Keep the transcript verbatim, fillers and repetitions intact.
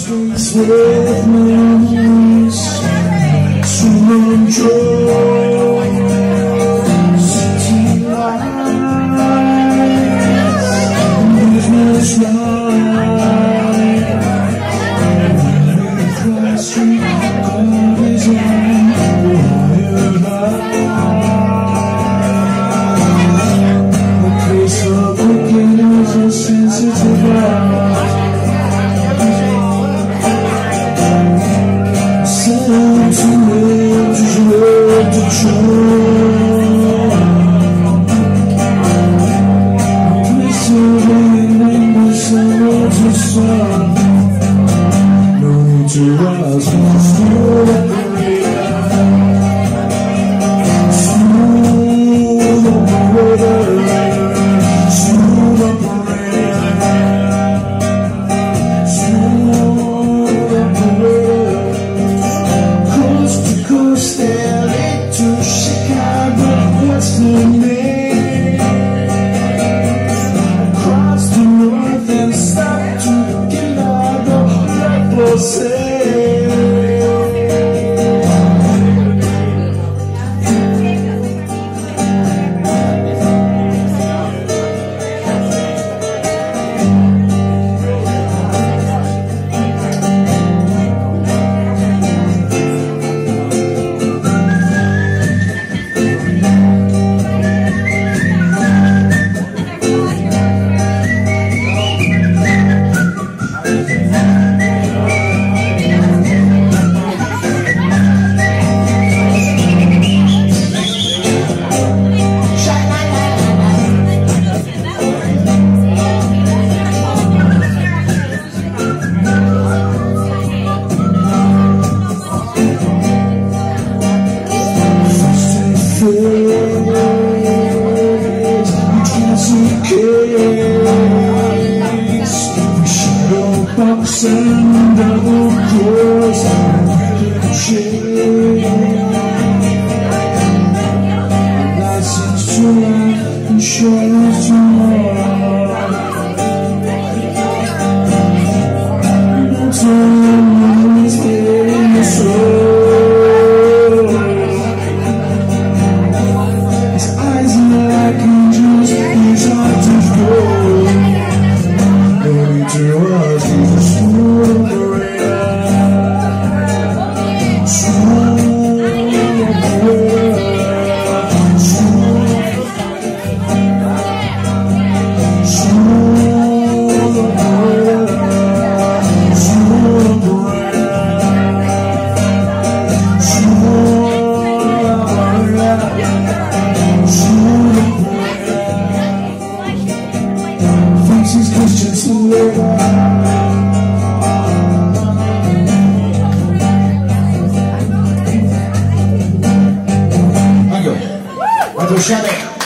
streets with memories, swimming joy, city lights, business life. Cross street, God is on your life. The place of wickedness is sensitive heart. Sent to live, to live, to try. Place of wickedness and not to sun. No need to ask me to smooth operator. Smooth operator. Smooth operator. Smooth operator. Coast to coast, L A to Chicago, what's the name? Across the north and south to Gillardo, like Los box and double cross and shade. License to life, insurance to more. Time is in the soul. His eyes are like angels, his heart is gold. No need to rush, he's a smooth operator. Smooth operator. Smooth operator. Smooth operator. Smooth operator. Smooth operator. Thinks he's Christian Slater. Thank you. Michael Shannon.